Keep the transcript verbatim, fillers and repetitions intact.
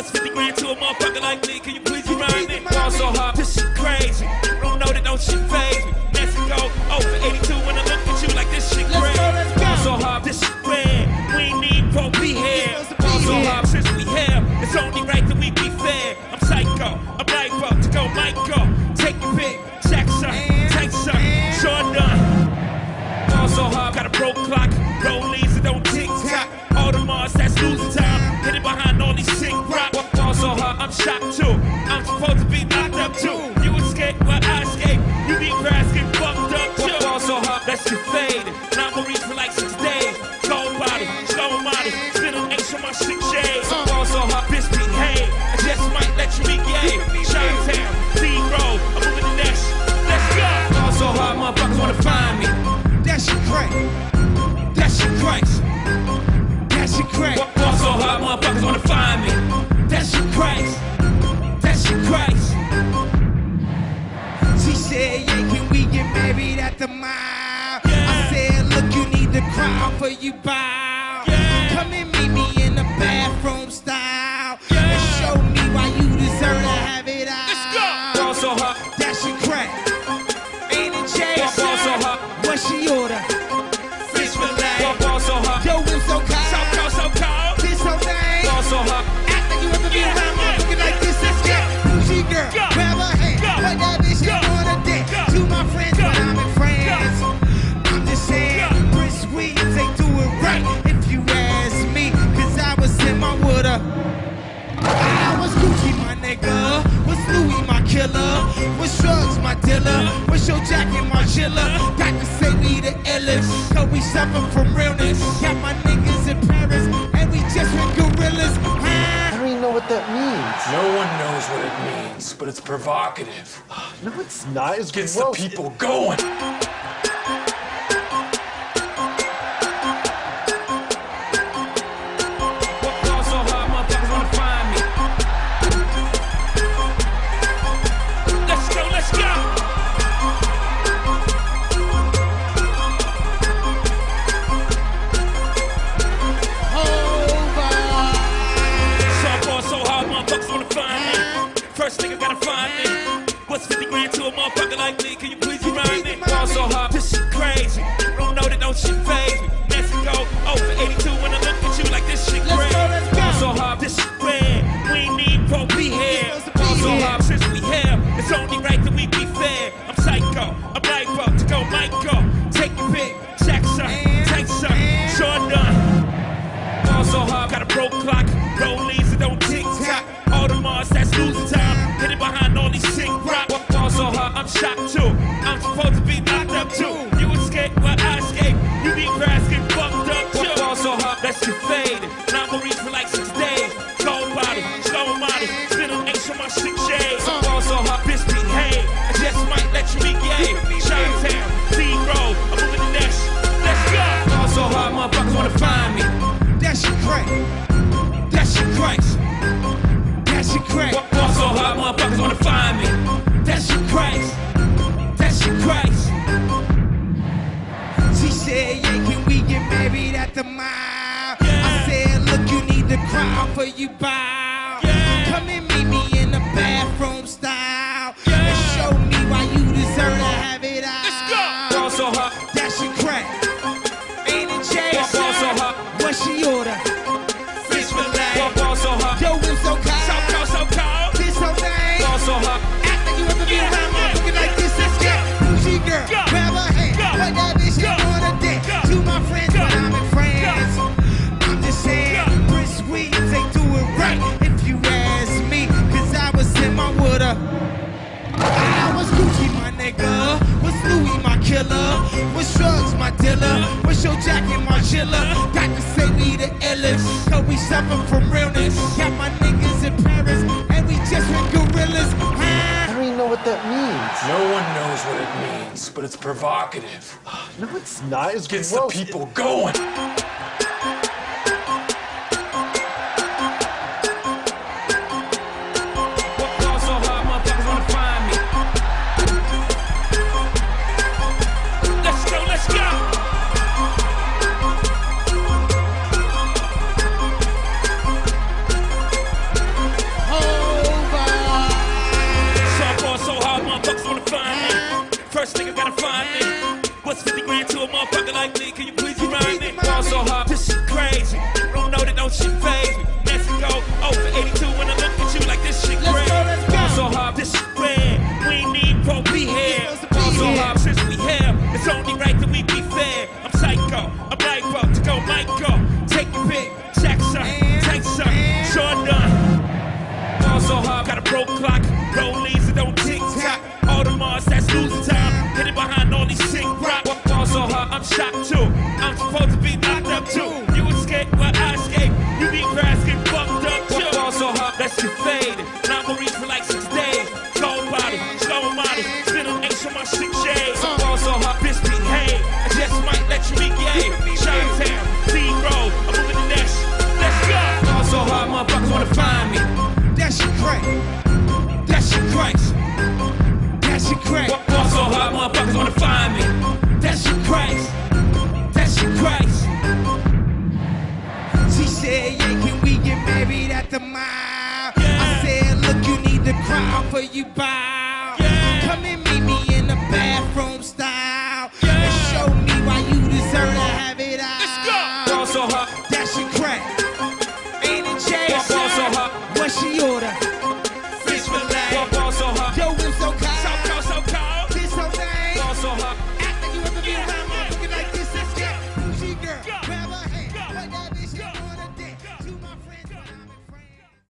What's fifty grand to a motherfucker like me? Can you please remind me? Ball so hard, this shit crazy. Don't know that, don't shit phase me. Mexico, oh for eighty-two when I look at you like this shit crazy. Let's go, let's go. Ball so hard, this shit red. We ain't need pro be here. Ball so hard since we here. It's only right that we be fair. I'm psycho, I'm lipo to go Michael. Take your pick, check some, take some, sure done. Ball so hard, got a broke clock. Rollies that don't tick tock. All the Mars that's losing time. Hidden behind all these sick rock. Ball so hard, I'm shocked too. I'm supposed to be locked up too. You escape, but I escape. You be grass, get fucked up too. Ball so hard, let's get faded. And I'm gonna reach for like six days. Cold body, slow body. Spin an ace on my six shades. Ball so hard, bitch behave. I just might let you be gay. Chi-town, Z-Road, I'm moving the next. Let's go. Ball so hard, motherfuckers wanna find me. That shit crack. That shit cracks. That shit crack. Ball so hard, motherfuckers wanna find me. That shit cracks. That shit cracks. She said, yeah, can we get married at the mile? Yeah. I said, look, you need to cry for you bow. Yeah. Come and meet me in the bathroom style. Yeah. And show me why you deserve to have it out. Let's go. Ball so hard. That shit crack. Ain't it Jason? Ball so hard. What she order? Fish fillet. Ball so hard. Yo, whip so cold. So cold, so cold. This so nice. Ball so hard. Act like you ever been yeah, around yeah, looking yeah, like this. Let's go. Bougie girl, go. Grab her hand. Go. Put that bitch go. On a dick. Go. To my friends go. When I'm in France. Go. I'm just saying, Prince Williams ain't do it right. If you ask me, cause I was in my water. I was Gucci, my nigga. Was Louis, my killer. Was Shrugs, my dealer. Was your jacket, my chiller. Got to say we the illest. Cause we suffer from realness. Got my niggas in Paris. And we just went gorillas. Huh? I don't even know what that means. No one knows what it means, but it's provocative. No, it's not. It's gets gross. the people going. First nigga gotta find me. What's fifty grand to a motherfucker like me? Can you please remind me? Ball so hard, this shit crazy. Don't know that, don't shit phase me. Mexico, oh for eighty-two when I look at you like this shit crazy. Ball so hard, this shit red. We ain't need pro be here. Ball so hard since we here. It's only right that we be fair. I'm psycho, I'm lipo to go Michael. Take your pick, check some, take some, sure done. Ball so hard, got a broke clock. Rollies that don't tick tock. All the Mars that's losing time. Hidden behind all these sick rock. Ball so hard, I'm shocked too. I'm supposed to be locked up too. You escape, well I escape. You be grass, get fucked up too. Ball so hard, let's get faded. And I'm gonna reach for like six days. Cold body, slow body. Spin an ace on my six shades. Ball so hard, bitch behave. I just might let you be gay. Chi-town, Z-Road, I'm moving the next. Let's go. Ball so hard, motherfuckers wanna find me. That shit crack. That shit cracks. That shit crack. Ball so hard, motherfuckers wanna find me. That shit cracks. That shit cracks. She said, yeah, can we get married at the mile? Yeah. I said, look, you need to cry for you bow. Yeah. Come and meet me in the bathroom style. Yeah. And show me why you deserve to have it out. Let's go. Ball so hard. That shit crack. Ain't it Jason? Ball so hard. What she order? Fish fillet. Ball so hard. Yo, whip so cold. So cold, so cold. This so nice. Ball so hard. Act like you ever been around yeah, looking yeah, like this. Let's go. Bougie girl, go. Grab her hand. Go. Put that bitch go. On a dick. Go. To my friends go. When I'm in France. Go. I'm just saying, go. Prince Williams ain't do it right. If you ask me, cause I was in my water. I was Gucci, my nigga. Was Louis, my killer. Was Shrugs, my dealer. Was your jacket, my chiller. Got to say we the illest. Cause we suffer from realness. Got my niggas in Paris. And we just went gorillas. Huh? I don't even know what that means. No one knows what it means, but it's provocative. No, it's not. It's gets gross. the people going. First nigga gotta find me. What's fifty grand to a motherfucker like me? Can you please remind me? Ball so hard, this shit crazy. Don't know that don't shit phase me. Mexico, oh for eighty-two when I look at you like this shit crazy. Ball so hard, this shit red. We ain't need pro be here. Ball so hard since we here. It's only right that we be fair. I'm psycho, I'm lipo to go Michael. Take your pick, Jackson, Tyson, Sean Dunn. Ball so hard, got a broke clock. Rollies that don't tick tock. All the Mars, that's losing time. Hidden behind all these sick rock. Ball so hard, I'm shocked too. I'm supposed to be locked up too. You escape, well I escape. You be grass, get fucked up too. Ball so hard, that's your fade. And I'm gonna reach for like six days. Gold body, slow model. Spin an ace on my six shades. Ball so hard, bitch behave. I just might let you be gay. Chi-Town, Z-Road, I'm moving the dash. Let's go. Ball so hard, motherfuckers wanna find me. That shit crack. That shit crazy. That shit crack. Ball so hard, motherfuckers wanna find me. That shit crazy. That shit crazy. She said, yeah, can we get married at the mall? Yeah. I said, look, you need to cry for you bow. Yeah. Come and meet me in the bathroom style. Yeah. And show me why you deserve that